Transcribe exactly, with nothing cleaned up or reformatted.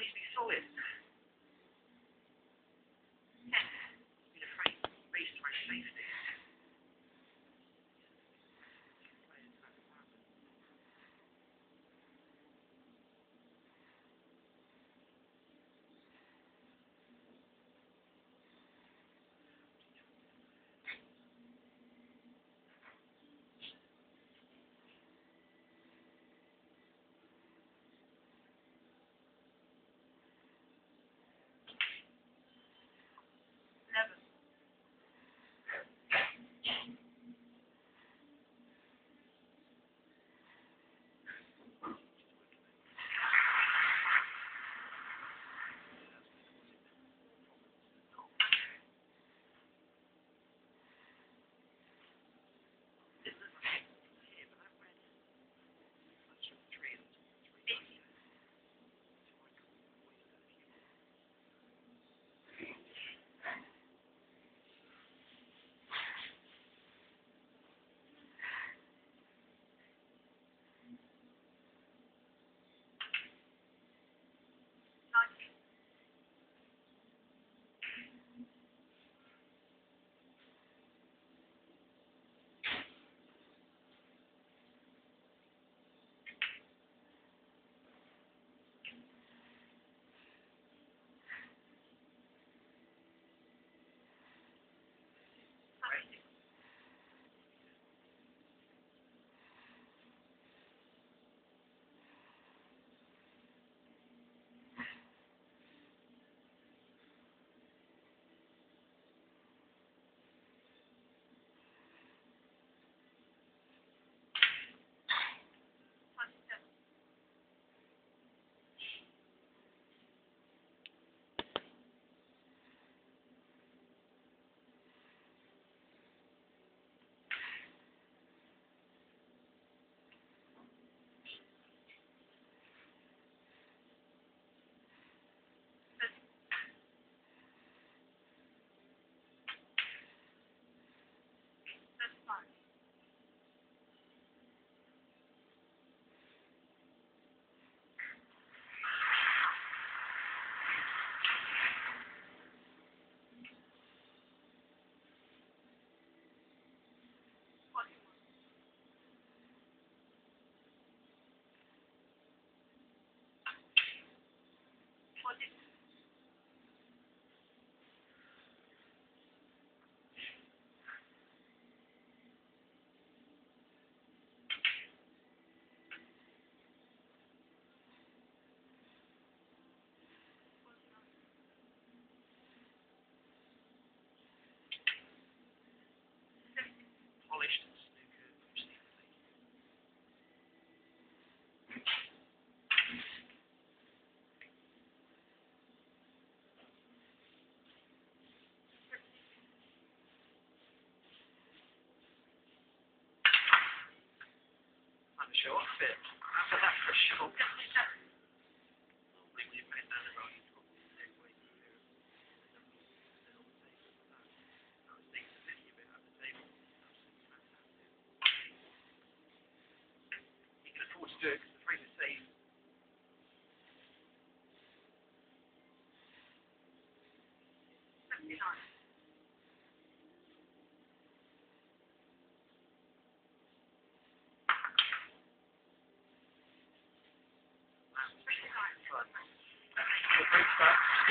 needs to be solid. Ten. Need a frame. Base to my safety. Eleven. Nineteen. Twenty. Twenty-seven. Thirty-five. Forty-one. Forty-two. Polished snooker. I'm sure of it. After that for sure. Seventy-seven. Normally when you put it down the road, you drop it dead weight through. That was things to lift you a bit out of the table. Absolutely fantastic. You can afford to do it because the frame is safe. Seventy-nine. Wow. Fun. The great stuff.